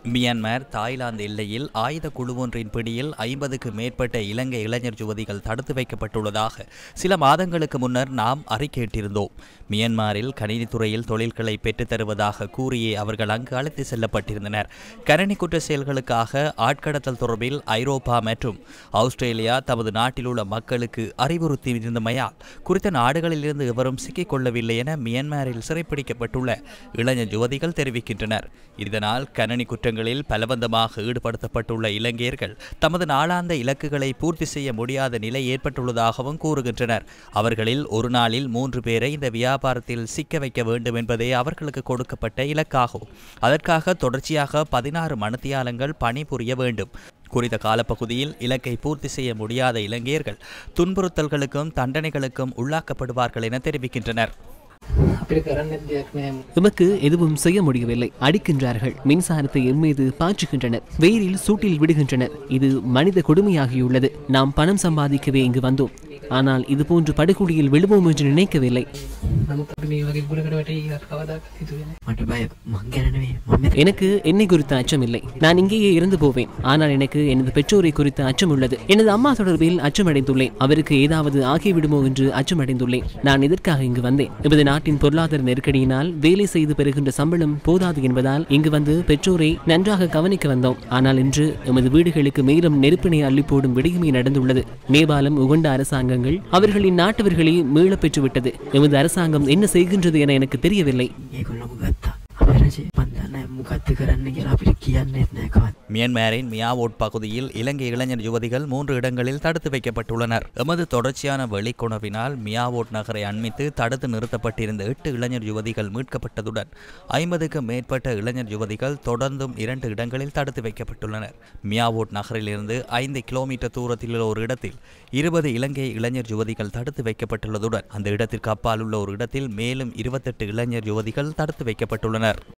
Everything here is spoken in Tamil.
மியான்மர் தாய்லாந்து எல்லையில் ஆயுத குழு ஒன்றின் பிடியில் 50க்கு மேற்பட்ட இலங்கை இளைஞர் யுவதிகள் தடுத்து வைக்கப்பட்டுள்ளதாக சில மாதங்களுக்கு முன்னர் நாம் அறிக்கையிட்டிருந்தோம். மியான்மரில் கணினித்துறையில் தொழில்களை பெற்றுத் தருவதாக கூறியே அவர்கள் அங்கு அழைத்து செல்லப்பட்டிருந்தனர். கணினி குற்ற செயல்களுக்காக ஆட்கடத்தல் தொடர்பில் ஐரோப்பா மற்றும் ஆஸ்திரேலியா தமது நாட்டில் உள்ள மக்களுக்கு அறிவுறுத்தியிருந்தமையால் குறித்த நாடுகளிலிருந்து எவரும் சிக்கிக் கொள்ளவில்லை என மியான்மரில் சிறைப்பிடிக்கப்பட்டுள்ள இளைஞர் யுவதிகள் தெரிவிக்கின்றனர். இதனால் கணினி குற்றங்களில் பலவந்தமாக ஈடுபடுத்தப்பட்டுள்ள இலங்கையர்கள் தமது நாளாந்த இலக்குகளை பூர்த்தி செய்ய முடியாத நிலை ஏற்பட்டுள்ளதாகவும் கூறுகின்றனர். அவர்களில் ஒரு நாளில் 3 பேரை இந்த வியாபாரத்தில் சிக்க வைக்க வேண்டும் என்பதே அவர்களுக்கு கொடுக்கப்பட்ட இலக்காகும். அதற்காக தொடர்ச்சியாக 16 மணித்தியாலங்கள் பணிபுரிய வேண்டும். குறித்த காலப்பகுதியில் இலக்கை பூர்த்தி செய்ய முடியாத இலங்கையர்கள் துன்புறுத்தல்களுக்கும் தண்டனைகளுக்கும் உள்ளாக்கப்படுவார்கள் என தெரிவிக்கின்றனர். எமக்கு எதுவும் செய்ய முடியவில்லை. அடிக்கின்றார்கள், மின்சாரத்தை எம்மீது பாய்ச்சுகின்றனர், வெயிலில் சூட்டில் விடுகின்றனர். இது மனித கொடுமையாகியுள்ளது. நாம் பணம் சம்பாதிக்கவே இங்கு வந்தோம். ஆனால் இது போன்று படுகொலியில் விழுவோம் என்று நினைக்கவில்லை. எனக்கு என்னை குறித்த அச்சம் இல்லை. நான் இங்கேயே இருந்து போவேன். ஆனால் எனக்கு எனது பெற்றோரை குறித்த அச்சம் உள்ளது. எனது அம்மா தொடர்பில் அச்சமடைந்துள்ளேன். அவருக்கு ஏதாவது ஆகிவிடுமோ என்று அச்சமடைந்துள்ளேன். நான் இதற்காக இங்கு வந்தேன். எமது நாட்டின் பொருளாதார நெருக்கடியினால் வேலை செய்து பெறுகின்ற சம்பளம் போதாது என்பதால் இங்கு வந்து பெற்றோரை நன்றாக கவனிக்க வந்தோம். ஆனால் இன்று எமது வீடுகளுக்கு மேலும் நெருப்பினை அள்ளி போடும் விடயமே நடந்துள்ளது. நேபாளம் உகண்ட அரசாங்கங்கள் அவர்களின் நாட்டவர்களை மீள பெற்றுவிட்டது. எமது அரசாங்கம் என்ன செய்கின்றது என எனக்கு தெரியவில்லை. மியான்மரின் மியாவோட் பகுதியில் இலங்கை இளைஞர் யுவதிகள் 3 இடங்களில் தடுத்து வைக்கப்பட்டுள்ளனர். எமது தொடர்ச்சியான வெளிக்கொணர்வினால் மியாவோட் நகரை அண்மித்து தடுத்து நிறுத்தப்பட்டிருந்த 8 இளைஞர் யுவதிகள் மீட்கப்பட்டதுடன் 50க்கு மேற்பட்ட இளைஞர் யுவதிகள் தொடர்ந்தும் 2 இடங்களில் தடுத்து வைக்கப்பட்டுள்ளனர். மியாவோட் நகரிலிருந்து 5 கிலோமீட்டர் தூரத்தில் உள்ள ஒரு இடத்தில் 20 இலங்கை இளைஞர் யுவதிகள் தடுத்து வைக்கப்பட்டுள்ளதுடன் அந்த இடத்திற்கு அப்பால் உள்ள ஒரு இடத்தில் மேலும் 28 இளைஞர் யுவதிகள் தடுத்து வைக்கப்பட்டுள்ளனர்.